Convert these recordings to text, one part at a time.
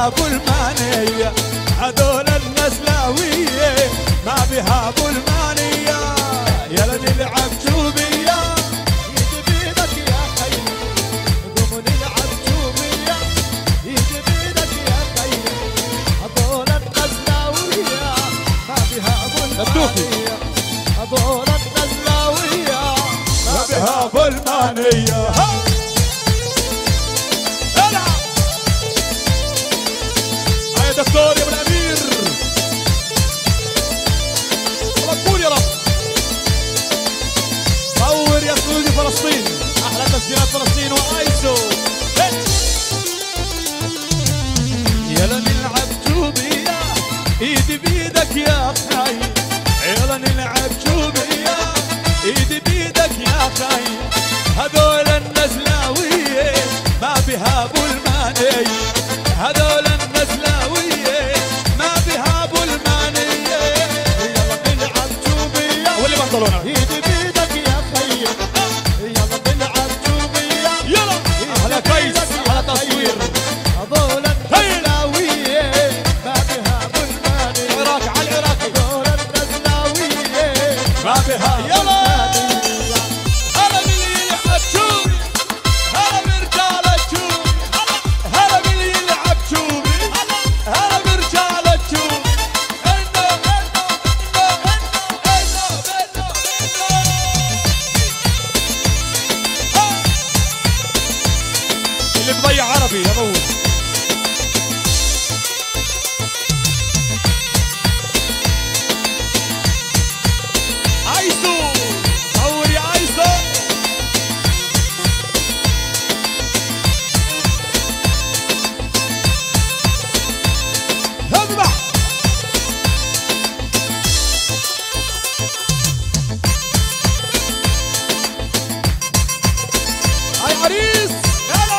بيهابوا المانية، هذول النزلاوية ما بيهابوا المانية. يلا نلعب شوبية يد بيدك يا خي، قوم نلعب شوبية يد بيدك يا خي. هذول النزلاوية ما بيهابوا المانية، هذول النزلاوية ما بيهابوا المانية. دكتور يا ابو الامير، قول يا رب. صور يا سعودي فلسطين، احلى تسجيلات فلسطين وايسو. يلا نلعب شوبية ايدي بيدك يا خاي، يلا نلعب شوبية ايدي بيدك يا خاي. هذول النزلاوية ما بيهابوا الماني، هذول النزلاوية ما بيهابوا المانية. يلا نلعب شوبية واللي بنطلونا ايدي بيدك يا خي، يلا نلعب شوبية. يلا على كيس على تصوير. هذول النزلاوية ما بيهابوا المانية، العراق على العراق. هذول النزلاوية ما بيهابوا. يلا هلا باللي يلعب شوبي، هلا برجالة شوبي، هلا باللي يلعب شوبي، هلا برجالة شوبي. اللي مضيع عربي يا ابوي. ايسو صور يا ايسو. هذبح هاي عريس. يلا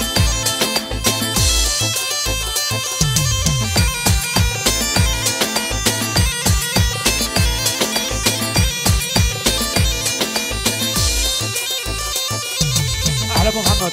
احلى ابو محمد.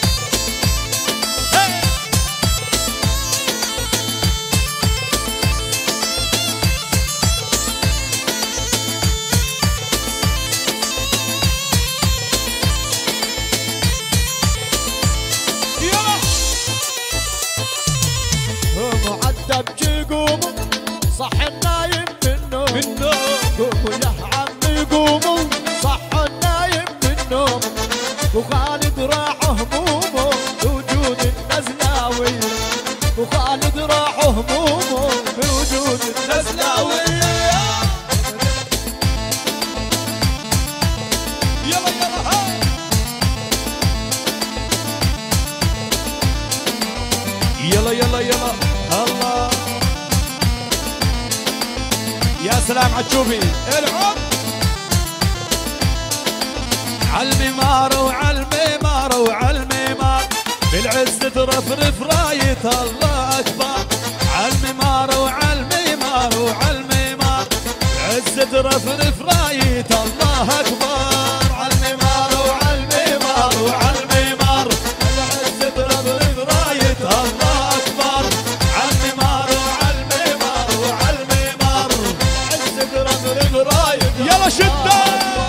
معدب جي قوموا صح النايم من النوم، قوموا يا عمي قوموا صح النايم من النوم. وخالد راح همومه بوجود النزلاوي، وخالد راح همومه بوجود النزلاوي. يلا يلا ها. يلا يلا يلا الله. يا سلام عالشوبي العب. عالميمار وعالميمار وعالميمار، بالعز ترفرف راية الله أكبر. عالميمار وعالميمار وعالميمار، بالعز ترفرف راية الله أكبر. عالميمار وعالميمار وعالميمار، بالعز ترفرف راية الله أكبر. عالميمار وعالميمار وعالميمار، بالعز ترفرف راية. يلا شدة.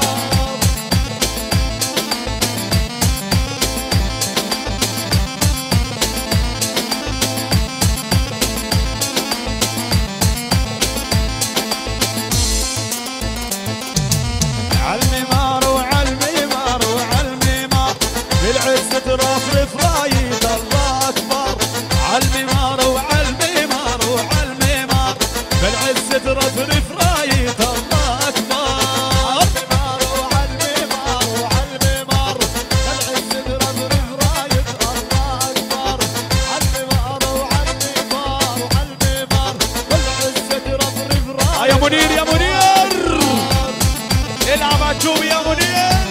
عالميمار وعالميمار وعالميمار، بالعز ترفرف راية الله أكبر. عالميمار وعالميمار وعالميمار، بالعز ترفرف راية الله أكبر. عالميمار وعالميمار وعالميمار، بالعز ترفرف راية الله أكبر. عالميمار وعالميمار وعالميمار، بالعز ترفرف راية. يا منير يا منير، العب عالشوبي يا منير.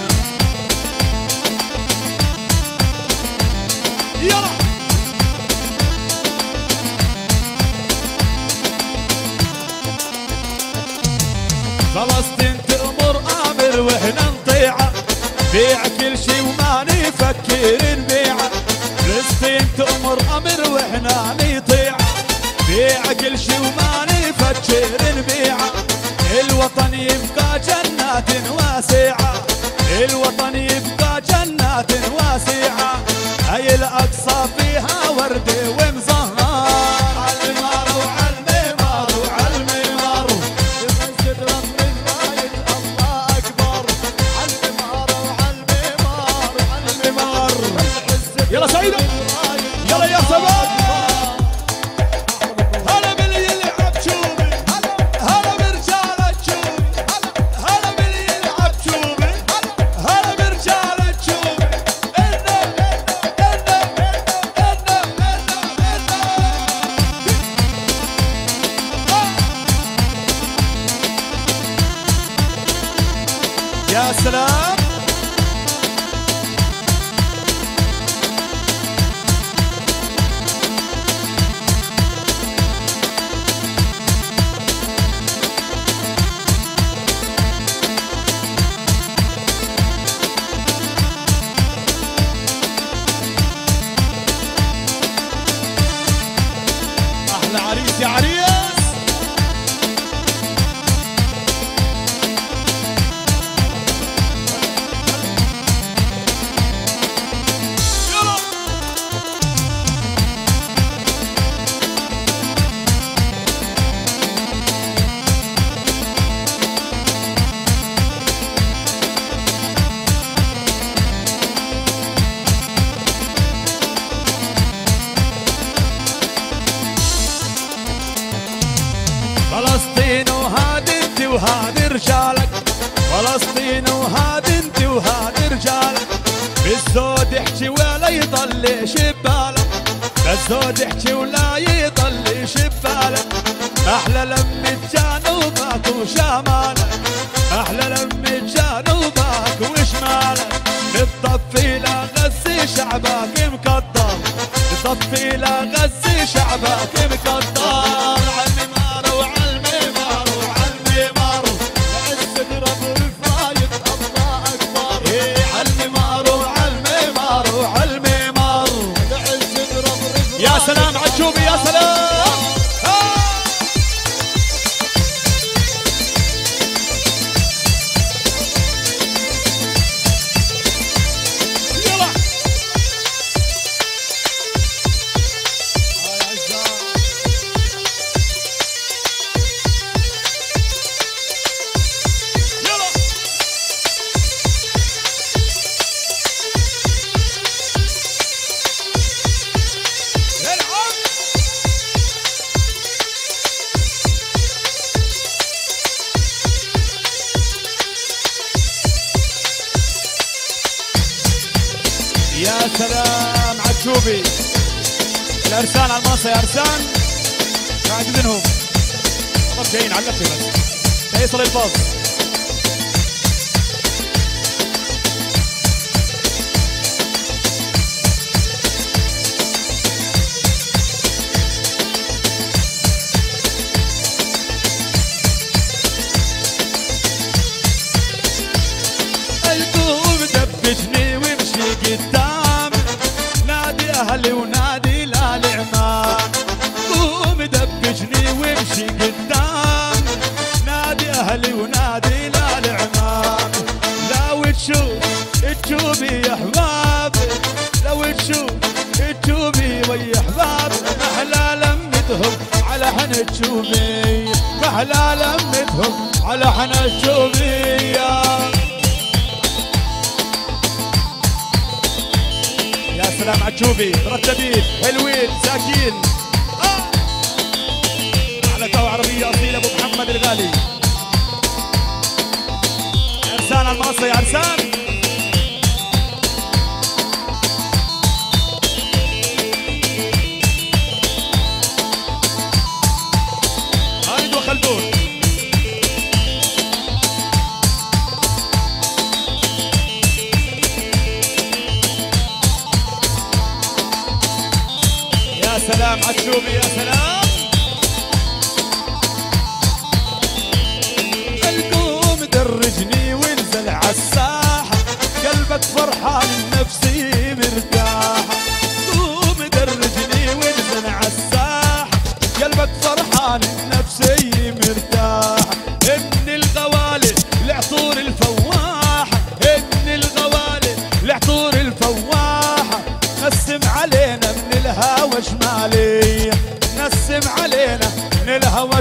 يلا فلسطين تأمر آمر واحنا نطيعه، بيع كل شي وما نفكر نبيعه. فلسطين تأمر أمر واحنا نطيعه، الوطن يبقى جنات واسعة، هاي الأقصى فيها ورد ومزهر. عالميمار وعالميمار وعالميمار المسجد رب الرايد الله أكبر. عالميمار وعالميمار وعالميمار يلا سعيدة يلا يا شباب. هلا باللي يلعب شوبي، هلا برجال الشوبي، هلا باللي يلعب شوبي، هلا برجال الشوبي. يا سلام. احلى عريس يا عريس. فلسطين وهاد انت وهاد رجالك، فلسطين وهاد انت وهاد رجالك. بالزود احكي ولا يضلش ببالك، بالزود احكي ولا يضلش ببالك. احلى لمة جنوبك وشمالك، احلى لمة جنوبك وشمالك. بتطفي لغزي شعبك مقدر، بتطفي لغزي شعبك مقدر. عالميمار وعالميمار وعالميمار المسجد رب الرايد الله أكبر. عالميمار وعالميمار وعالميمار. المسجد رب الرايد. يا سلام عالشوبي يا سلام. يلا يلا. العب. يا سلام عالشوبي. الارسان على المنصه يا ارسان، قاعد اذنهم طب جايين على اللفه بس يصل الباص. القوم دبشني وامشي قدام، نادي اهلي ونادي العمان. قوم دبشني وامشي قدام، نادي اهلي ونادي العمان. لو تشوفي يا احبابي، لو تشوفي ويا احبابي. محلى لمتهم على حن تشوفي، محلى لمتهم على حن تشوفي. يا سلام عالشوبي، مرتبين حلوين ساكين. على قهوة عربية أصيلة أبو محمد الغالي. عرسان على المنصة يا عرسان. خالد وخلدون. يا سلام عالشوبي يا سلام. القوم درجني وانزل عالساحة، قلبك فرحان نفسي مرتاحة. قوم درجني وانزل عالساحة، قلبك فرحان نفسي مرتاحة. ابن الغوالي العطور الفواحة، ابن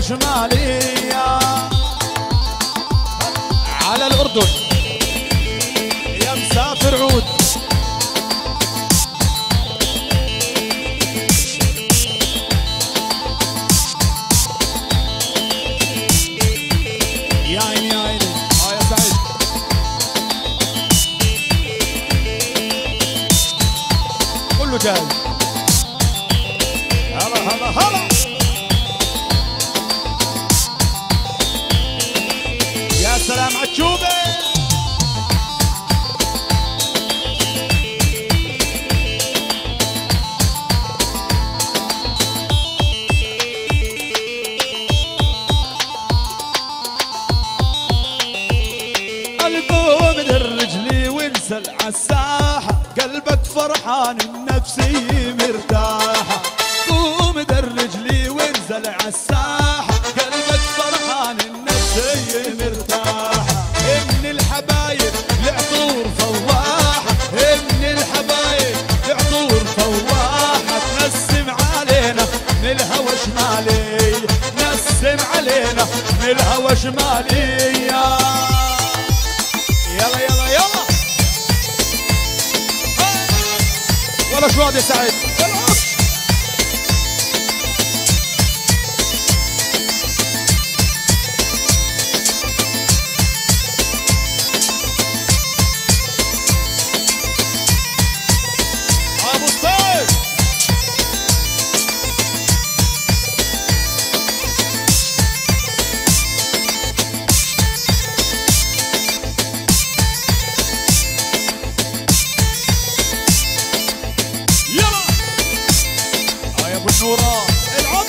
وشمالية على الأردن يا مسافر عود. يا عيني يا عيني يا سعيد. كله جاي. هلا هلا هلا يا سلام عالجوبة. قلبه من الرجلي وانسى عالساحة، قلبك فرحان النفسية مرتاحة. قوم در رجلي وانزل عالساحة، قلبك فرحان النفسية مرتاحة. من الحبايب لعطور فواحة، من الحبايب لعطور فواحة. تنسم علينا من الهوى شمالي، نسم علينا من الهوى شمالي. يلا يلا يلا والله شو هذا يا سعيد. ابو الطيب يا ابو النورة العب.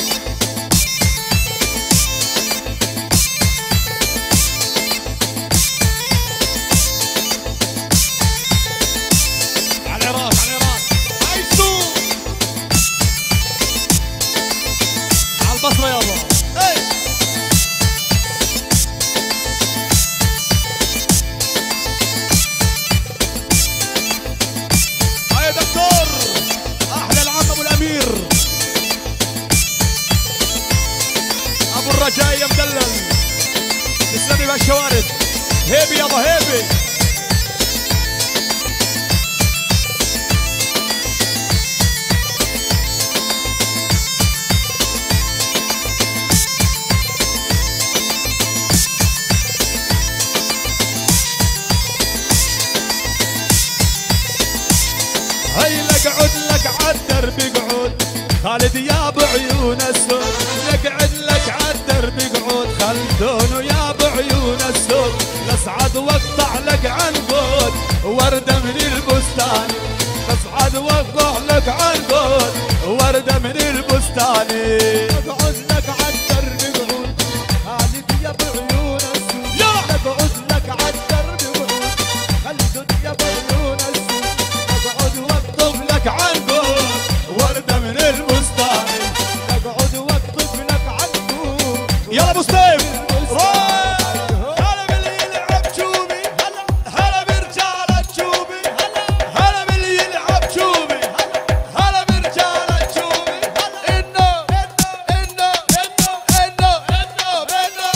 على العراق على العراق عايزو على البصرة يابا. اي يا دكتور احلى العم ابو الامير ابو الرجاء يا مدلل. تسلمي بهالشوارد. هيبي يابا هيبي. هي لك عد لك عالدرب قعود خالد يا بعيون السود. لقعد لك عالدرب قعود خلدون يا بعيون السود. لاصعد واقطع لك عنقود وردة من البستان. لاصعد واقطع لك عنقود وردة من البستان. لقعد لك عالدرب قعود خالد يا بعيون السود. لقعد لك عالدرب قعود خالد يا بعيون السود. لقعد واقطف لك عنقود وردة من البستان. لقعد واقطف لك عنقود. يلا ابو سيف روح. هلا باللي يلعب شوبي، هلا برجال الشوبي، هلا باللي يلعب شوبي، هلا برجال الشوبي. انه انه انه انه انه انه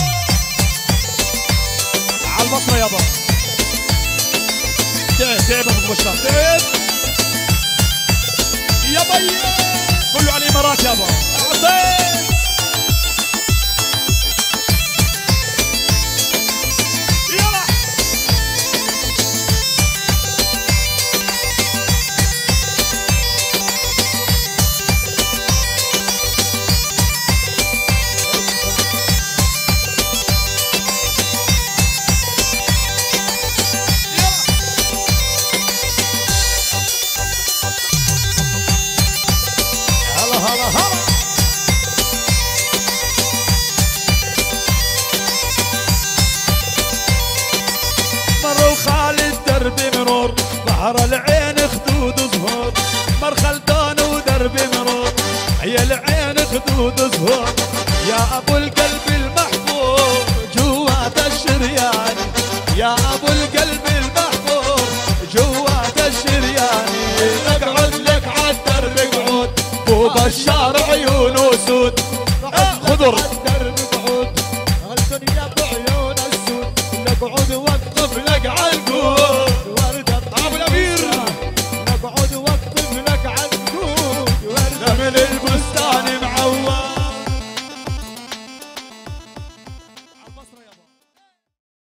على البصرة يابا. تعب ابو بشار تعب يا بي. كله على الامارات يابا. يلا هلا هلا هلا مروا خالد دربي مرور بحر العين خدود زهور. مر خلدون ودربي مرور هي العين خدود زهور. يا ابو القلب المحفور جوات الشريان. يا ابو القلب المحفور جوات الشريان. اقعد لك عالدرب قعود بو بشار عيونه سود. اعتذر عالدرب قعود هالدنيا بعيون السود نقعد وقف لك عالقود